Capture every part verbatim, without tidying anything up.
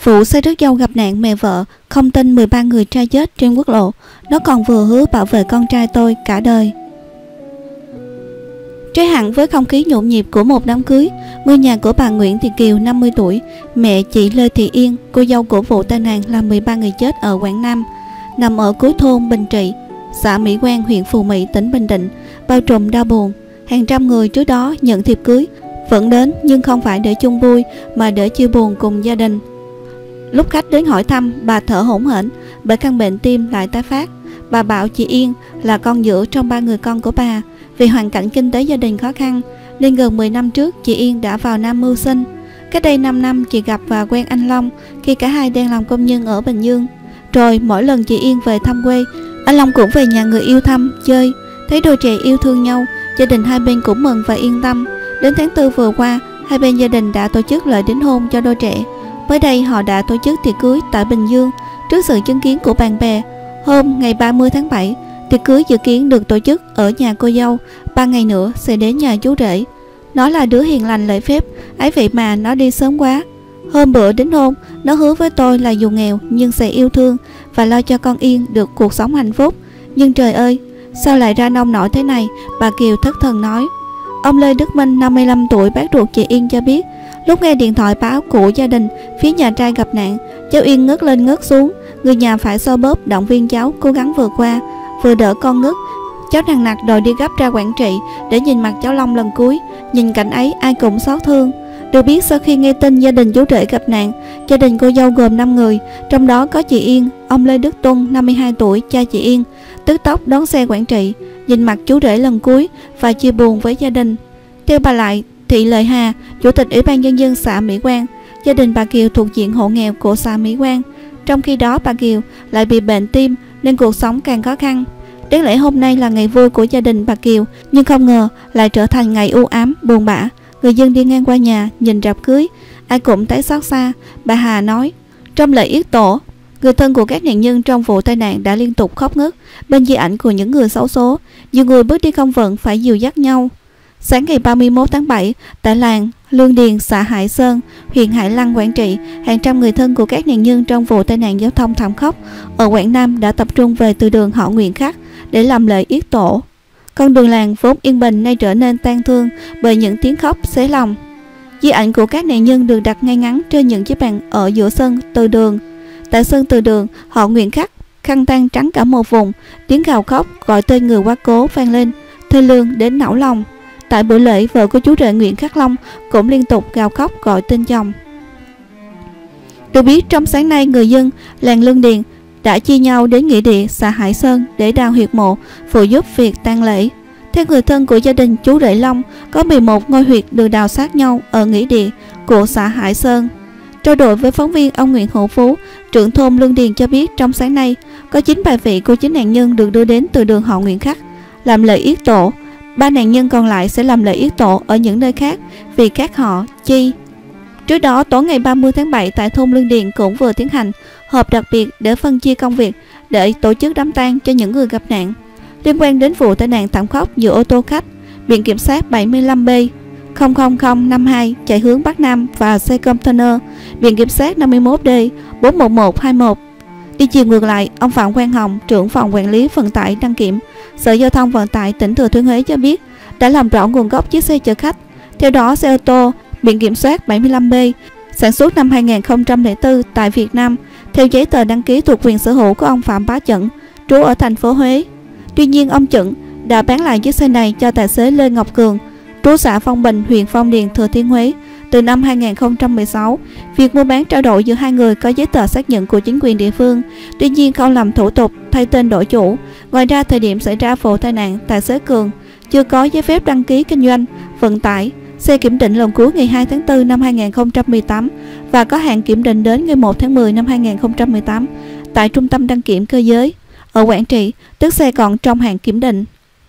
Vụ xe rước dâu gặp nạn mẹ vợ không tin mười ba người trai chết trên quốc lộ. Nó còn vừa hứa bảo vệ con trai tôi cả đời. Trái hẳn với không khí nhộn nhịp của một đám cưới, ngôi nhà của bà Nguyễn Thị Kiều năm mươi tuổi, mẹ chị Lê Thị Yên, cô dâu của vụ tai nạn làm mười ba người chết ở Quảng Nam, nằm ở cuối thôn Bình Trị, xã Mỹ Quang, huyện Phù Mỹ, tỉnh Bình Định, bao trùm đau buồn. Hàng trăm người trước đó nhận thiệp cưới vẫn đến, nhưng không phải để chung vui mà để chia buồn cùng gia đình. Lúc khách đến hỏi thăm, bà thở hổn hển bởi căn bệnh tim lại tái phát. Bà bảo chị Yên là con giữa trong ba người con của bà. Vì hoàn cảnh kinh tế gia đình khó khăn nên gần mười năm trước chị Yên đã vào Nam mưu sinh. Cách đây năm năm chị gặp và quen anh Long khi cả hai đang làm công nhân ở Bình Dương. Rồi mỗi lần chị Yên về thăm quê, anh Long cũng về nhà người yêu thăm, chơi. Thấy đôi trẻ yêu thương nhau, gia đình hai bên cũng mừng và yên tâm. Đến tháng tư vừa qua, hai bên gia đình đã tổ chức lễ đính hôn cho đôi trẻ. Mới đây họ đã tổ chức tiệc cưới tại Bình Dương trước sự chứng kiến của bạn bè. Hôm ngày ba mươi tháng bảy, tiệc cưới dự kiến được tổ chức ở nhà cô dâu. Ba ngày nữa sẽ đến nhà chú rể. Nó là đứa hiền lành lễ phép, ấy vậy mà nó đi sớm quá. Hôm bữa đính hôn, nó hứa với tôi là dù nghèo nhưng sẽ yêu thương và lo cho con Yên được cuộc sống hạnh phúc. Nhưng trời ơi, sao lại ra nông nổi thế này? Bà Kiều thất thần nói. Ông Lê Đức Minh, năm mươi lăm tuổi, bác ruột chị Yên cho biết, lúc nghe điện thoại báo của gia đình phía nhà trai gặp nạn, cháu Yên ngất lên ngất xuống. Người nhà phải xoa bóp động viên cháu cố gắng vượt qua, vừa đỡ con ngất. Cháu nằng nặc đòi đi gấp ra Quảng Trị để nhìn mặt cháu Long lần cuối. Nhìn cảnh ấy ai cũng xót thương. Được biết sau khi nghe tin gia đình chú rể gặp nạn, gia đình cô dâu gồm năm người, trong đó có chị Yên. Ông Lê Đức Tuân, năm mươi hai tuổi, cha chị Yên, tức tốc đón xe Quảng Trị, nhìn mặt chú rể lần cuối và chia buồn với gia đình. Theo bà Lại Thị Lợi Hà, chủ tịch Ủy ban nhân dân xã Mỹ Quang, gia đình bà Kiều thuộc diện hộ nghèo của xã Mỹ Quang. Trong khi đó bà Kiều lại bị bệnh tim nên cuộc sống càng khó khăn. Đáng lẽ hôm nay là ngày vui của gia đình bà Kiều, nhưng không ngờ lại trở thành ngày u ám, buồn bã. Người dân đi ngang qua nhà nhìn rạp cưới, ai cũng thấy xót xa. Bà Hà nói, trong lễ yết tổ, người thân của các nạn nhân trong vụ tai nạn đã liên tục khóc ngất bên di ảnh của những người xấu số. Nhiều người bước đi không vững phải dìu dắt nhau. Sáng ngày ba mươi mốt tháng bảy, tại làng Lương Điền, xã Hải Sơn, huyện Hải Lăng, Quảng Trị, hàng trăm người thân của các nạn nhân trong vụ tai nạn giao thông thảm khốc ở Quảng Nam đã tập trung về từ đường họ Nguyễn Khắc để làm lễ yết tổ. Con đường làng vốn yên bình nay trở nên tang thương bởi những tiếng khóc xé lòng. Di ảnh của các nạn nhân được đặt ngay ngắn trên những chiếc bàn ở giữa sân từ đường. Tại sân từ đường, họ Nguyễn Khắc khăn tang trắng cả một vùng, tiếng gào khóc gọi tên người quá cố vang lên, thê lương đến não lòng. Tại buổi lễ, vợ của chú rể Nguyễn Khắc Long cũng liên tục gào khóc gọi tên chồng. Được biết, trong sáng nay, người dân làng Lương Điền đã chia nhau đến nghĩa địa xã Hải Sơn để đào huyệt mộ, phụ giúp việc tang lễ. Theo người thân của gia đình chú rể Long, có mười một ngôi huyệt được đào sát nhau ở nghĩa địa của xã Hải Sơn. Trao đổi với phóng viên, ông Nguyễn Hữu Phú, trưởng thôn Lương Điền cho biết trong sáng nay có chín bài vị của chín nạn nhân được đưa đến từ đường họ Nguyễn Khắc làm lễ yết tổ. Ba nạn nhân còn lại sẽ làm lễ yết tổ ở những nơi khác vì các họ chi. Trước đó, tối ngày ba mươi tháng bảy tại thôn Lương Điền cũng vừa tiến hành họp đặc biệt để phân chia công việc để tổ chức đám tang cho những người gặp nạn. Liên quan đến vụ tai nạn thảm khốc giữa ô tô khách biển kiểm soát bảy mươi lăm B không không không năm hai chạy hướng Bắc Nam và xe container biển kiểm soát năm mươi mốt D bốn một một hai một đi chiều ngược lại, ông Phạm Quang Hồng, trưởng phòng quản lý vận tải đăng kiểm Sở Giao thông Vận tải tỉnh Thừa Thiên Huế cho biết đã làm rõ nguồn gốc chiếc xe chở khách. Theo đó, xe ô tô biển kiểm soát bảy mươi lăm B sản xuất năm hai nghìn không trăm lẻ bốn tại Việt Nam, theo giấy tờ đăng ký thuộc quyền sở hữu của ông Phạm Bá Chẩn, trú ở thành phố Huế. Tuy nhiên, ông Chẩn đã bán lại chiếc xe này cho tài xế Lê Ngọc Cường, trú xã Phong Bình, huyện Phong Điền, Thừa Thiên Huế từ năm hai nghìn không trăm mười sáu. Việc mua bán trao đổi giữa hai người có giấy tờ xác nhận của chính quyền địa phương, tuy nhiên không làm thủ tục thay tên đổi chủ. Ngoài ra, thời điểm xảy ra vụ tai nạn, tài xế Cường chưa có giấy phép đăng ký kinh doanh vận tải. Xe kiểm định lần cuối ngày hai tháng tư năm hai nghìn không trăm mười tám và có hạn kiểm định đến ngày một tháng mười năm hai nghìn không trăm mười tám tại Trung tâm đăng kiểm cơ giới ở Quảng Trị, tức xe còn trong hạn kiểm định.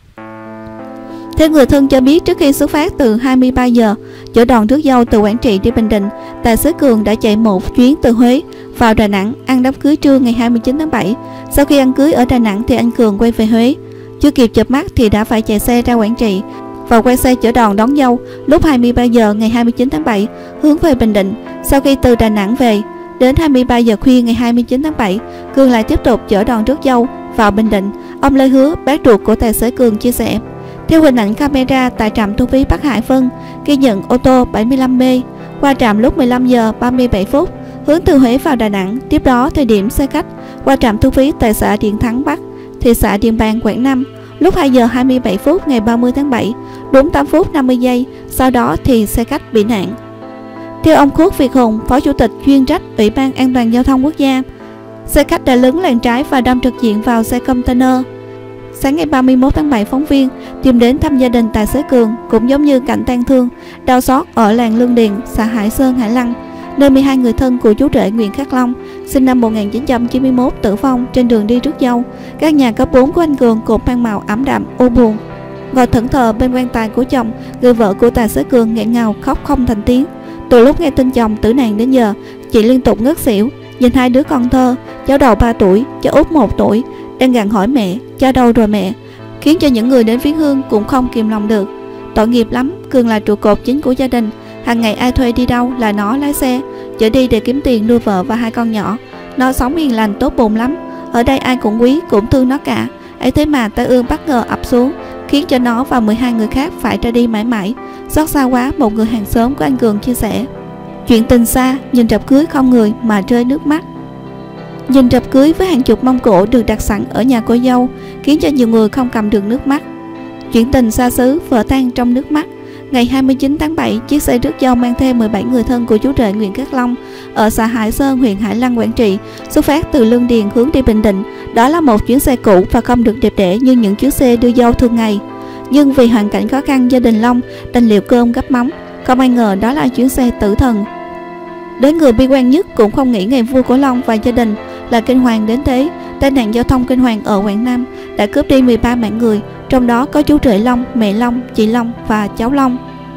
Theo người thân cho biết, trước khi xuất phát từ hai mươi ba giờ chở đoàn rước dâu từ Quảng Trị đi Bình Định, tài xế Cường đã chạy một chuyến từ Huế vào Đà Nẵng ăn đám cưới trưa ngày hai mươi chín tháng bảy. Sau khi ăn cưới ở Đà Nẵng thì anh Cường quay về Huế, chưa kịp chợp mắt thì đã phải chạy xe ra Quảng Trị và quay xe chở đoàn đón dâu lúc hai mươi ba giờ ngày hai mươi chín tháng bảy hướng về Bình Định. Sau khi từ Đà Nẵng về, Đến hai mươi ba giờ khuya ngày hai mươi chín tháng bảy, Cường lại tiếp tục chở đòn rước dâu vào Bình Định. Ông Lê Hứa, bác ruột của tài xế Cường chia sẻ: theo hình ảnh camera tại trạm thu phí Bắc Hải Vân, ghi nhận ô tô bảy mươi lăm B qua trạm lúc mười lăm giờ ba mươi bảy phút, hướng từ Huế vào Đà Nẵng. Tiếp đó, thời điểm xe khách qua trạm thu phí tại xã Điện Thắng Bắc, thị xã Điện Bàn, Quảng Nam, lúc hai giờ hai mươi bảy phút ngày ba mươi tháng bảy, đúng tám phút năm mươi giây. Sau đó thì xe khách bị nạn. Theo ông Khuất Việt Hùng, Phó Chủ tịch chuyên trách Ủy ban An toàn Giao thông Quốc gia, xe khách đã lấn làn trái và đâm trực diện vào xe container. Sáng ngày ba mươi mốt tháng bảy, phóng viên tìm đến thăm gia đình tài xế Cường, cũng giống như cảnh tang thương, đau xót ở làng Lương Điền, xã Hải Sơn, Hải Lăng, nơi mười hai người thân của chú rể Nguyễn Khắc Long, sinh năm một nghìn chín trăm chín mươi mốt, tử vong trên đường đi rước dâu. Các nhà cấp bốn của anh Cường cũng mang màu ảm đạm, u buồn. Ngồi thẫn thờ bên quan tài của chồng, người vợ của tài xế Cường nghẹn ngào khóc không thành tiếng. Từ lúc nghe tin chồng tử nạn đến giờ, chị liên tục ngất xỉu, nhìn hai đứa con thơ, cháu đầu ba tuổi, cháu út một tuổi, đang gặng hỏi mẹ, cháu đâu rồi mẹ, khiến cho những người đến viếng hương cũng không kìm lòng được. Tội nghiệp lắm, Cường là trụ cột chính của gia đình, hàng ngày ai thuê đi đâu là nó lái xe chở đi để kiếm tiền nuôi vợ và hai con nhỏ. Nó sống hiền lành tốt bụng lắm, ở đây ai cũng quý cũng thương nó cả. Ấy thế mà tai ương bất ngờ ập xuống, khiến cho nó và mười hai người khác phải ra đi mãi mãi. Xót xa quá, một người hàng xóm của anh Cường chia sẻ. Chuyện tình xa, nhìn rạp cưới không người mà rơi nước mắt. Nhìn rạp cưới với hàng chục mâm cỗ được đặt sẵn ở nhà cô dâu khiến cho nhiều người không cầm được nước mắt. Chuyện tình xa xứ vỡ tan trong nước mắt. Ngày hai mươi chín tháng bảy, chiếc xe rước dâu mang theo mười bảy người thân của chú rể Nguyễn Khắc Long ở xã Hải Sơn, huyện Hải Lăng, Quảng Trị, xuất phát từ Lương Điền hướng đi Bình Định. Đó là một chuyến xe cũ và không được đẹp đẽ như những chuyến xe đưa dâu thường ngày. Nhưng vì hoàn cảnh khó khăn, gia đình Long đành liệu cơm gắp mắm. Không ai ngờ đó là chuyến xe tử thần. Đến người bi quan nhất cũng không nghĩ ngày vui của Long và gia đình là kinh hoàng đến thế. Tai nạn giao thông kinh hoàng ở Quảng Nam đã cướp đi mười ba mạng người, trong đó có chú rể Long, mẹ Long, chị Long và cháu Long.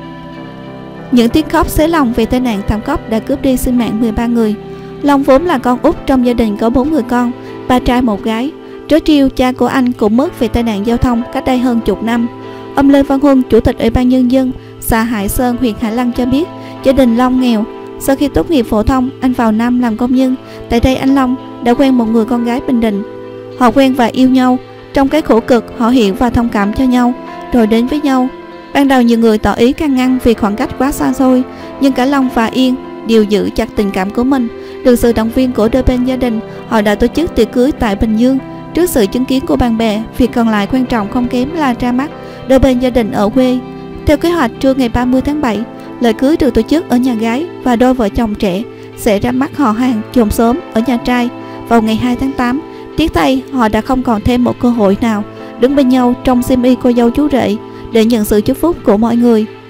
Những tiếng khóc xé lòng về tai nạn thảm khốc đã cướp đi sinh mạng mười ba người. Long vốn là con út trong gia đình có bốn người con, ba trai một gái. Trớ trêu, cha của anh cũng mất vì tai nạn giao thông cách đây hơn chục năm. Ông Lê Văn Huân, Chủ tịch Ủy ban Nhân dân xã Hải Sơn, huyện Hải Lăng cho biết, gia đình Long nghèo. Sau khi tốt nghiệp phổ thông, anh vào Nam làm công nhân. Tại đây anh Long đã quen một người con gái Bình Định. Họ quen và yêu nhau. Trong cái khổ cực, họ hiểu và thông cảm cho nhau, rồi đến với nhau. Ban đầu nhiều người tỏ ý can ngăn vì khoảng cách quá xa xôi, nhưng cả Long và Yên đều giữ chặt tình cảm của mình. Được sự động viên của đôi bên gia đình, họ đã tổ chức tiệc cưới tại Bình Dương. Trước sự chứng kiến của bạn bè, việc còn lại quan trọng không kém là ra mắt đôi bên gia đình ở quê. Theo kế hoạch, trưa ngày ba mươi tháng bảy, lễ cưới được tổ chức ở nhà gái và đôi vợ chồng trẻ sẽ ra mắt họ hàng chòm xóm ở nhà trai vào ngày hai tháng tám. Tiếc thay, họ đã không còn thêm một cơ hội nào đứng bên nhau trong xiêm y cô dâu chú rể để nhận sự chúc phúc của mọi người.